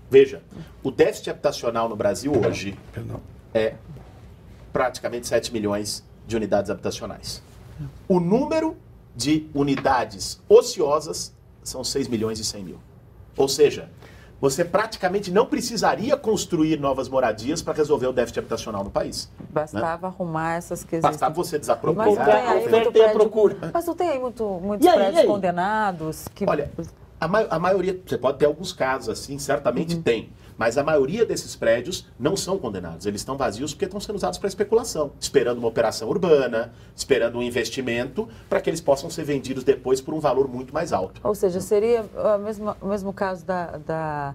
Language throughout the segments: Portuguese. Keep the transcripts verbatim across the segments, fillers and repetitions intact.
Veja, o déficit habitacional no Brasil hoje Perdão. é praticamente sete milhões de unidades habitacionais. O número de unidades ociosas são seis milhões e cem mil. Ou seja, você praticamente não precisaria construir novas moradias para resolver o déficit habitacional no país. Bastava né? arrumar essas que existem. Bastava você desapropriar. Mas não tem aí oferta muito e a prédio- procura. Mas não tem aí muito, muitos E aí, prédios e aí? condenados que... Olha, a, ma a maioria, você pode ter alguns casos assim, certamente Uhum. tem, mas a maioria desses prédios não são condenados. Eles estão vazios porque estão sendo usados para especulação, esperando uma operação urbana, esperando um investimento, para que eles possam ser vendidos depois por um valor muito mais alto. Ou seja, seria o mesmo, o mesmo caso da, da,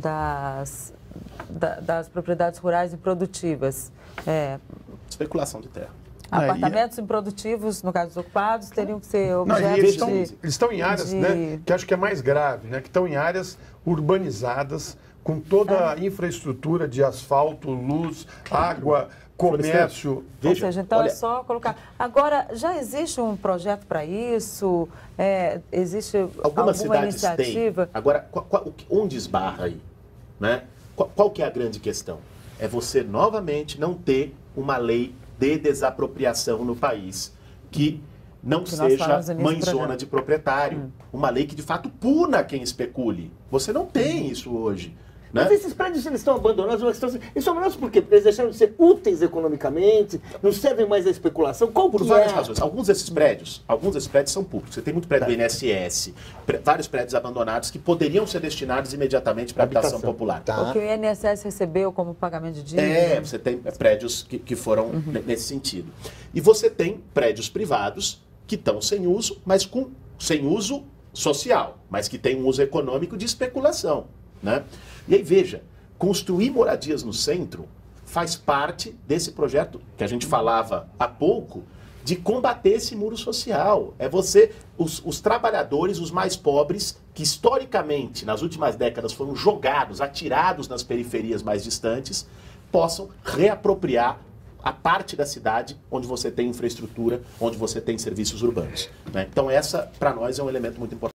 das, da- das propriedades rurais improdutivas. É, Especulação de terra. Ah, e- apartamentos improdutivos, no caso dos ocupados, teriam que ser Não, objeto e eles de... estão, eles estão em áreas, de- né, que acho que é mais grave, né, que estão em áreas urbanizadas, com toda a infraestrutura de asfalto, luz, água, comércio. Ou Veja, seja, então olha- é só colocar. Agora, já existe um projeto para isso? É, existe Algumas alguma cidades iniciativa? têm. Agora, qual- qual- o que- onde esbarra aí? Né? Qual, qual que é a grande questão? É você, novamente, não ter uma lei de desapropriação no país que não Que nós seja falamos no início do mãezona programa. de proprietário. Uma lei que, de fato, puna quem especule. Você não tem isso hoje. Né? Mas esses prédios eles estão abandonados, uma questão assim, eles são abandonados por quê? Porque eles deixaram de ser úteis economicamente, não servem mais à especulação. Qual Por que várias é? razões. Alguns desses prédios, alguns desses prédios são públicos. Você tem muito prédio do I N S S, pré- vários prédios abandonados que poderiam ser destinados imediatamente para habitação Habitação. popular. Tá. O que o I N S S recebeu como pagamento de dívida? É, você tem prédios que, que foram ne- nesse sentido. E você tem prédios privados que estão sem uso, mas com sem uso social, mas que tem um uso econômico de especulação. Né? E aí, veja, construir moradias no centro faz parte desse projeto que a gente falava há pouco, de combater esse muro social. É você, os, os trabalhadores, os mais pobres, que historicamente, nas últimas décadas, foram jogados, atirados nas periferias mais distantes, possam reapropriar a parte da cidade onde você tem infraestrutura, onde você tem serviços urbanos. Né? Então essa, para nós, é um elemento muito importante.